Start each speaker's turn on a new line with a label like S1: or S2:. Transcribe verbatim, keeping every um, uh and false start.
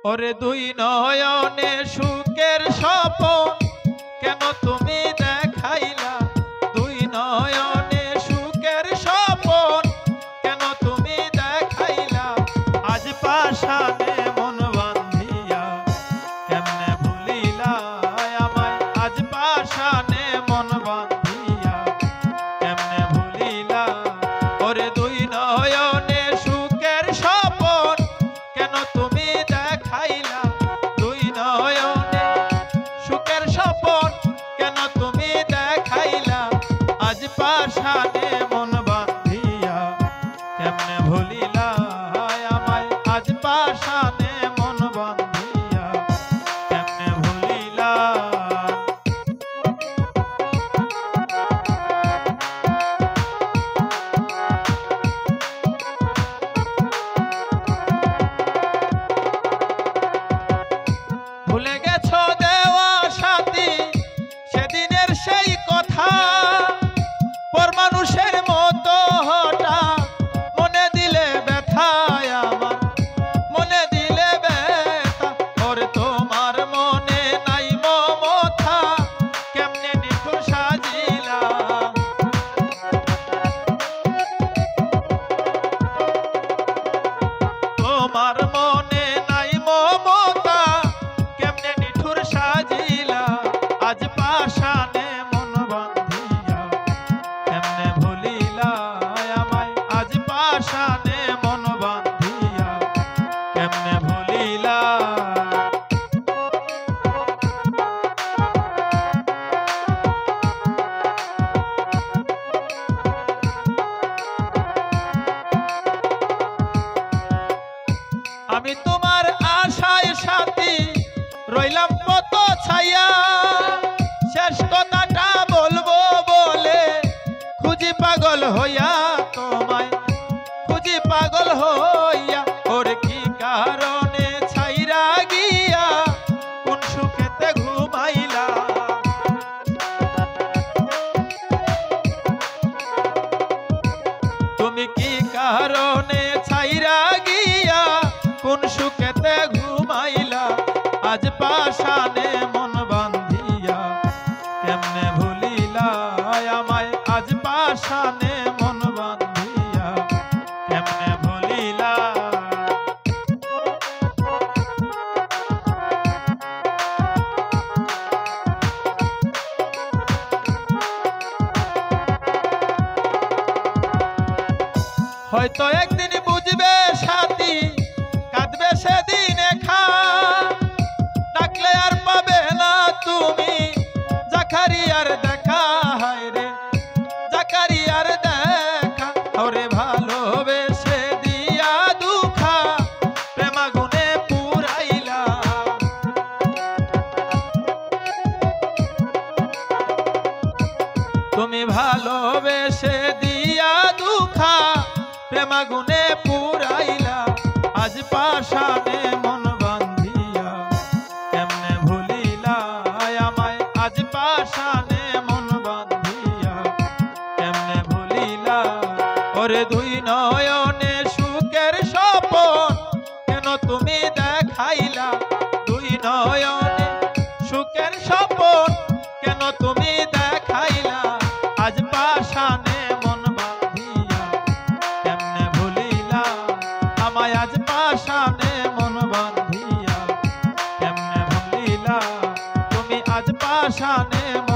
S1: ওরে দুই নয়নে সুখের স্বপন কেন তুমি দেখাইলা, দুই নয়নে সুখের স্বপন কেন তুমি দেখাইলা, আজ পাশানে মন বান্ধিয়া কেমনে ভুলিলা আমায়, আজ পাশানে মন বান্ধিয়া কেমনে ভুলিলা। ওরে দুই নয়নে সুখের স্বপন কেন তুমি দেখাইলা, দুই নয়নে সুখের স্বপন কেন তুমি দেখাইলা, আজ পাশানে মন বান্ধিয়া কেমনে ভুলিলা আমায়, আজ পাশানে মন বান্ধিয়া কেমনে ভুলিলা। ভুলে গেছো দেওয়া সাথী সেদিনের সেই কথা, পর মানুষের মতো হঠাৎ মনে দিলে ব্যথায় আমার, মনে দিলে ব্যথা। ওর তোমার মনে নাই মমতা কেমনে নিঠুর সাজিলা, তোমার মনে নাই মমতা কেমনে নিঠুর সাজিলা, আজ পাশানে মন বান্ধিয়া কেমনে ভুলিলা আমায়, আজ পাশানে মন বান্ধিয়া কেমনে ভুলিলা। আমি তোমার আশায় সাথী রইলাম কত ছায়া, শেষ কথাটা বলবো বলে খুঁজি পাগল হইয়া তোমায়, খুঁজি পাগল হইয়া। ওর কি কারণে ছাইরা গিয়া কোন সুখেতে ঘুমাইলা, তুমি কি কারণে ছাইরা গিয়া কোন সুখেতে ঘুমাইলা, আজ পাশানে মন বান্ধিয়া কেমনে ভুলিলা আমায়, আজ পাশানে মন বান্ধিয়া কেমনে ভুলিলা। হয়তো একদিন বুঝবে সাথী কাঁদবে সেদিন একা, ডাকলে আর পাবে না তুমি জাকারিয়ার দেখা, হায় রে জাকারিয়ার দেখা। ওরে ভালোবেসে দিয়া দুঃখা প্রেমাগুনে পুরাইলা, তুমি ভালোবেসে দিয়া দুঃখা প্রেমাগুনে পুরাইলা, আজ পাশানে মন বান্ধিয়া কেমনে ভুলিলা আমায়, আজ পাশানে মন বান্ধিয়া কেমনে ভুলিলা। ওরে দুই নয়নে সুখের স্বপন কেন তুমি দেখাইলা, দুই নয়নে সুখের স্বপন কেন তুমি দেখাইলা, আজ পাশানে মন বান্ধিয়া কেমনে ভুলিলা আমায়, আজ পাশানে মন বান্ধিয়া কেমনে ভুলিলা, তুমি আজ পাশানে।